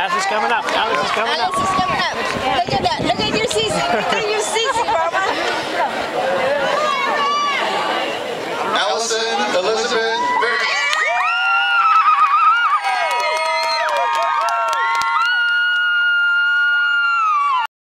Allison's coming up. Allison's coming up. Allison's coming up. Look at that. Look at your Cece. Look at your Cece, Mama. Allyson, Elizabeth.